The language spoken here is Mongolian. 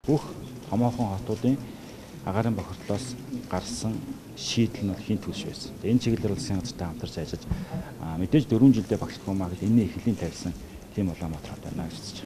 бүх томоохон хотуудын агаарын бохирдлоос гарсан шийдэл нь хийн төлш байсан. Энэ чиглэлээр улсын газартай хамтарч ажиллаж мэдээж 4 жилдээ багшлах юм аа гэд энэ их хөлийн тавьсан тийм Улаанбаатар хот байна гэж үзэж байна.